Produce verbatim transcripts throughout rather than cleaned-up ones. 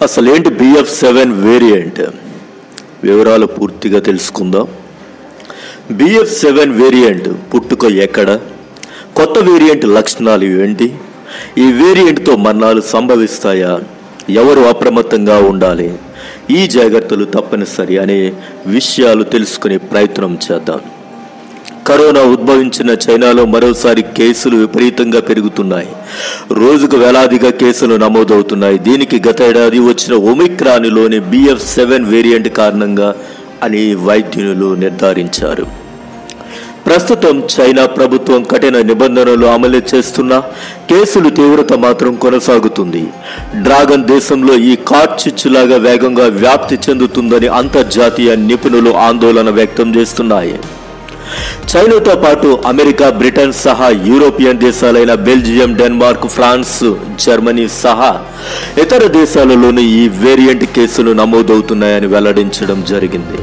అసలేంటి BF seven variant వివరాలు పూర్తిగా తెలుసుకుందాం. బిఎఫ్ సెవెన్ వేరియంట్ పుట్టుక ఎక్కడ, కొత్త వేరియంట్ లక్షణాలు ఏంటి, ఈ వేరియంట్తో మరణాలు సంభవిస్తాయా, ఎవరు అప్రమత్తంగా ఉండాలి, ఈ జాగ్రత్తలు తప్పనిసరి అనే విషయాలు తెలుసుకునే ప్రయత్నం చేద్దాం. కరోనా ఉద్భవించిన చైనాలో మరోసారి కేసులు విపరీతంగా పెరుగుతున్నాయి. రోజుకు వేలాదిగా కేసులు నమోదవుతున్నాయి. దీనికి గత ఏడాది వచ్చిన ఒమిక్రాన్లోని బిఎఫ్ సెవెన్ వేరియంట్ కారణంగా అని వైద్యులు నిర్ధారించారు. ప్రస్తుతం చైనా ప్రభుత్వం కఠిన నిబంధనలు అమలు చేస్తున్నా కేసులు తీవ్రత మాత్రం కొనసాగుతుంది. డ్రాగన్ దేశంలో ఈ కార్చిచ్చులాగా వేగంగా వ్యాప్తి చెందుతుందని అంతర్జాతీయ నిపుణులు ఆందోళన వ్యక్తం చేస్తున్నాయి. చైనాతో పాటు అమెరికా, బ్రిటన్ సహా యూరోపియన్ దేశాలైన బెల్జియం, డెన్మార్క్, ఫ్రాన్స్, జర్మనీ సహా ఇతర దేశాలలోనూ ఈ వేరియంట్ కేసులు నమోదవుతున్నాయని వెల్లడించడం జరిగింది.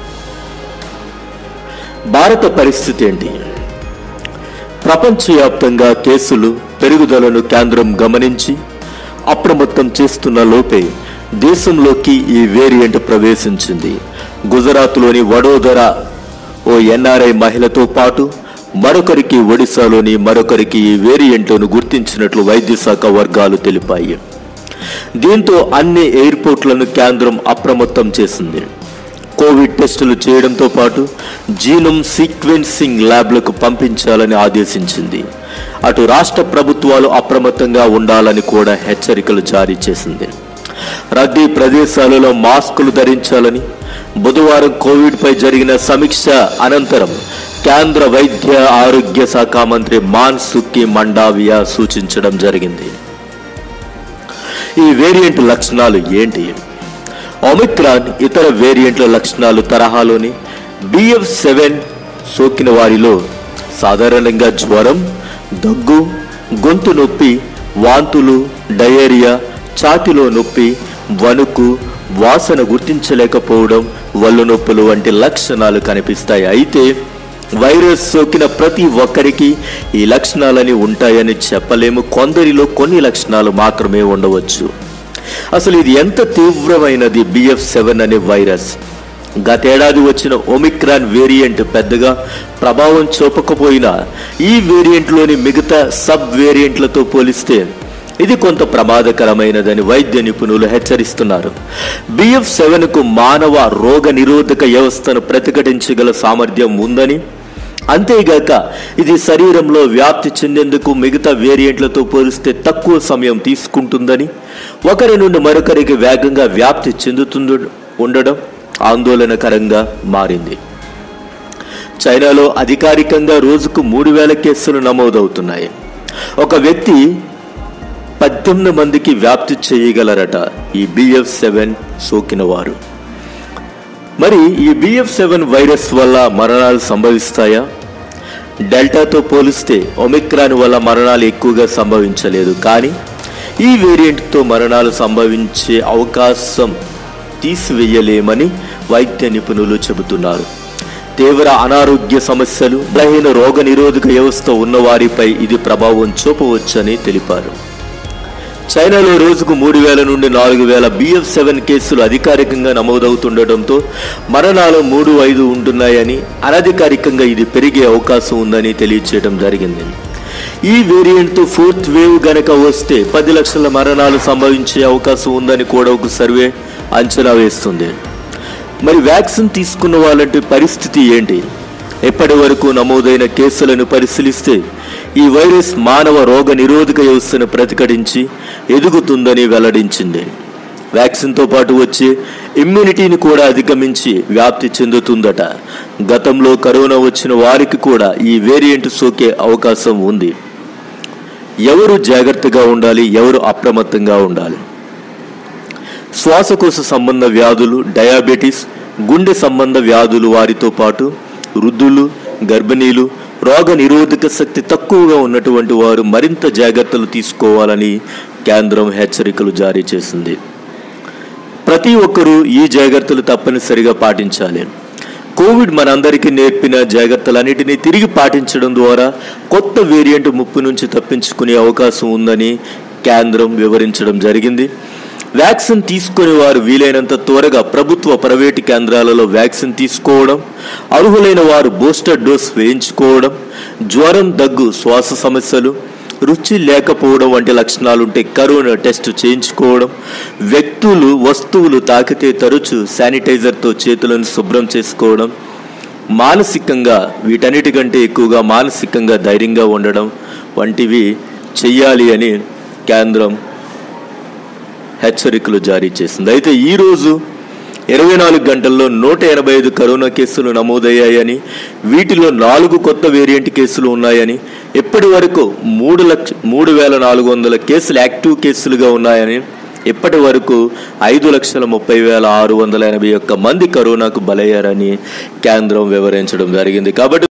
భారత పరిస్థితి ఏంటి? ప్రపంచవ్యాప్తంగా కేసులు పెరుగుదలను కేంద్రం గమనించి అప్రమత్తం చేస్తున్న లోపే దేశంలోకి ఈ వేరియంట్ ప్రవేశించింది. గుజరాత్లోని వడోదర ఓ ఎన్ఆర్ఐ మహిళతో పాటు మరొకరికి ఒడిశాలోని మరొకరికి ఈ వేరియంట్ను గుర్తించినట్లు వైద్య శాఖ వర్గాలు తెలిపాయి. దీంతో అన్ని ఎయిర్పోర్ట్లను కేంద్రం అప్రమత్తం చేసింది. కోవిడ్ టెస్టులు చేయడంతో పాటు జీనోమ్ సీక్వెన్సింగ్ ల్యాబ్లకు పంపించాలని ఆదేశించింది. అటు రాష్ట్ర ప్రభుత్వాలు అప్రమత్తంగా ఉండాలని కూడా హెచ్చరికలు జారీ చేసింది. రద్దీ ప్రదేశాలలో మాస్కులు ధరించాలని బుధవారం కోవిడ్ పై జరిగిన సమీక్ష అనంతరం కేంద్ర వైద్య ఆరోగ్య శాఖ మంత్రి మాన్సుఖ్ మండావియా సూచించడం జరిగింది. ఈ వేరియంట్ లక్షణాలు ఏంటి? ఒమిక్రాన్ ఇతర వేరియంట్ల లక్షణాలు తరహాలోని బిఎఫ్ సెవెన్ సోకిన వారిలో సాధారణంగా జ్వరం, దగ్గు, గొంతు నొప్పి, వాంతులు, డయేరియా, ఛాతీలో నొప్పి, వణుకు, వాసన గుర్తించలేకపోవడం, వల్లు నొప్పులు వంటి లక్షణాలు కనిపిస్తాయి. అయితే వైరస్ సోకిన ప్రతి ఒక్కరికి ఈ లక్షణాలని ఉంటాయని చెప్పలేము. కొందరిలో కొన్ని లక్షణాలు మాత్రమే ఉండవచ్చు. అసలు ఇది ఎంత తీవ్రమైనది బిఎఫ్ సెవెన్ అనే వైరస్? గతేడాది వచ్చిన ఒమిక్రాన్ వేరియంట్ పెద్దగా ప్రభావం చూపకపోయినా ఈ వేరియంట్లోని మిగతా సబ్ వేరియంట్లతో పోలిస్తే ఇది కొంత ప్రమాదకరమైనదని వైద్య నిపుణులు హెచ్చరిస్తున్నారు. బిఎఫ్ సెవెన్ కు మానవ రోగ నిరోధక వ్యవస్థను ప్రతిఘటించగల సామర్థ్యం ఉందని, అంతేగాక ఇది శరీరంలో వ్యాప్తి చెందేందుకు మిగతా వేరియంట్లతో పోలిస్తే తక్కువ సమయం తీసుకుంటుందని, ఒకరి నుండి మరొకరికి వేగంగా వ్యాప్తి చెందుతుంద ఉండడం ఆందోళనకరంగా మారింది. చైనాలో అధికారికంగా రోజుకు మూడు వేల కేసులు నమోదవుతున్నాయి. ఒక వ్యక్తి పద్దెనిమిది మందికి వ్యాప్తి చేయగలరట ఈ బిఎఫ్ సెవెన్ సోకిన వారు. మరి ఈ బిఎఫ్ సెవెన్ వైరస్ వల్ల మరణాలు సంభవిస్తాయా? డెల్టాతో పోలిస్తే ఒమిక్రాన్ వల్ల మరణాలు ఎక్కువగా సంభవించలేదు. కానీ ఈ వేరియంట్తో మరణాలు సంభవించే అవకాశం తీసివేయలేమని వైద్య నిపుణులు చెబుతున్నారు. తీవ్ర అనారోగ్య సమస్యలు, బలహీన రోగ నిరోధక వ్యవస్థ ఉన్నవారిపై ఇది ప్రభావం చూపవచ్చని తెలిపారు. చైనాలో రోజుకు మూడు వేల నుండి నాలుగు వేల బిఎఫ్ సెవెన్ కేసులు అధికారికంగా నమోదవుతుండటంతో మరణాలు మూడు ఐదు ఉంటున్నాయని, అనధికారికంగా ఇది పెరిగే అవకాశం ఉందని తెలియచేయడం జరిగింది. ఈ వేరియంట్తో ఫోర్త్ వేవ్ గనక వస్తే పది లక్షల మరణాలు సంభవించే అవకాశం ఉందని కూడా ఒక సర్వే అంచనా వేస్తుంది. మరి వ్యాక్సిన్ తీసుకున్న వాళ్ళంటి పరిస్థితి ఏంటి? ఇప్పటి వరకు నమోదైన కేసులను పరిశీలిస్తే ఈ వైరస్ మానవ రోగ నిరోధక వ్యవస్థను ప్రతిఘటించి ఎదుగుతుందని వెల్లడించింది. వ్యాక్సిన్తో పాటు వచ్చే ఇమ్యూనిటీని కూడా అధిగమించి వ్యాప్తి చెందుతుందట. గతంలో కరోనా వచ్చిన వారికి కూడా ఈ వేరియంట్ సోకే అవకాశం ఉంది. ఎవరు జాగ్రత్తగా ఉండాలి, ఎవరు అప్రమత్తంగా ఉండాలి? శ్వాసకోశ సంబంధ వ్యాధులు, డయాబెటీస్, గుండె సంబంధ వ్యాధులు వారితో పాటు వృద్ధులు, గర్భిణీలు, రోగ నిరోధక శక్తి తక్కువగా ఉన్నటువంటి వారు మరింత జాగ్రత్తలు తీసుకోవాలని కేంద్రం హెచ్చరికలు జారీ చేసింది. ప్రతి ఒక్కరూ ఈ జాగ్రత్తలు తప్పనిసరిగా పాటించాలి. కోవిడ్ మనందరికీ నేర్పిన జాగ్రత్తలన్నిటినీ తిరిగి పాటించడం ద్వారా కొత్త వేరియంట్ ముప్పు నుంచి తప్పించుకునే అవకాశం ఉందని కేంద్రం వివరించడం జరిగింది. వ్యాక్సిన్ తీసుకునే వారు వీలైనంత త్వరగా ప్రభుత్వ ప్రైవేటు కేంద్రాలలో వ్యాక్సిన్ తీసుకోవడం, అర్హులైన వారు బూస్టర్ డోస్ వేయించుకోవడం, జ్వరం, దగ్గు, శ్వాస సమస్యలు, రుచి లేకపోవడం వంటి లక్షణాలుంటే కరోనా టెస్ట్ చేయించుకోవడం, వ్యక్తులు వస్తువులు తాకితే తరచూ శానిటైజర్తో చేతులను శుభ్రం చేసుకోవడం, మానసికంగా వీటన్నిటికంటే ఎక్కువగా మానసికంగా ధైర్యంగా ఉండడం వంటివి చెయ్యాలి అని కేంద్రం హెచ్చరికలు జారీ చేసింది. అయితే ఈరోజు ఇరవై నాలుగు గంటల్లో నూట ఎనభై ఐదు కరోనా కేసులు నమోదయ్యాయని, వీటిలో నాలుగు కొత్త వేరియంట్ కేసులు ఉన్నాయని, ఇప్పటి వరకు మూడు లక్ష మూడు వేల నాలుగు వందల కేసులు యాక్టివ్ కేసులుగా ఉన్నాయని, ఇప్పటి వరకు ఐదు లక్షల ముప్పై వేల ఆరు వందల ఎనభై ఒక్క మంది కరోనాకు బలయ్యారని కేంద్రం వివరించడం జరిగింది. కాబట్టి